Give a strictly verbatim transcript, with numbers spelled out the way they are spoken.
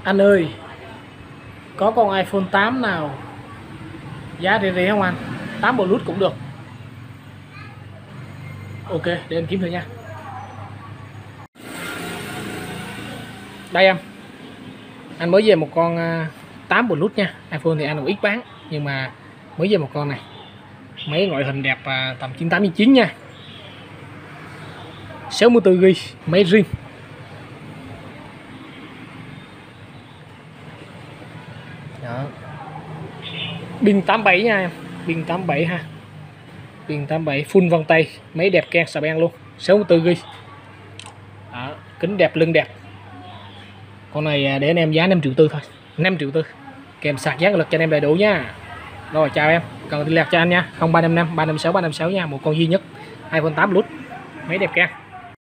Anh ơi, có con iPhone tám nào giá rẻ rẻ không anh? tám Plus cũng được. Ok, để anh kiếm thử nha. Đây em, anh mới về một con tám Plus nha. iPhone thì anh cũng ít bán, nhưng mà mới về một con này. Máy ngoại hình đẹp, tầm chín tám chín nha, sáu mươi tư gi-ga-bai, máy riêng. Đó. Pin tám bảy nha em, pin tám bảy ha. Pin tám bảy full vân tay, máy đẹp keng xà beng luôn, sáu mươi tư gi-ga-bai. Đó, kính đẹp, lưng đẹp. Con này để anh em giá năm triệu tư thôi, năm triệu tư. Kèm sạc gián lực cho anh em đầy đủ nha. Rồi chào em, cần liên lạc cho anh nha, không ba năm năm ba năm sáu ba năm sáu nha, một con duy nhất iPhone tám Plus, máy đẹp keng.